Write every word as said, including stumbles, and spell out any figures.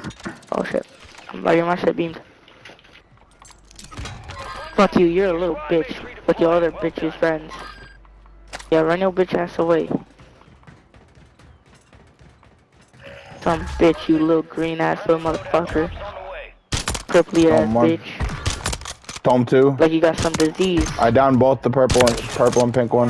Oh shit. I'm lighting my shit beams. Fuck you, you're a little bitch. With your other bitches friends. Yeah, run your bitch ass away. Some bitch, you little green ass little motherfucker. Purpley ass bitch. Tome two. Like you got some disease. I downed both the purple and purple and pink one.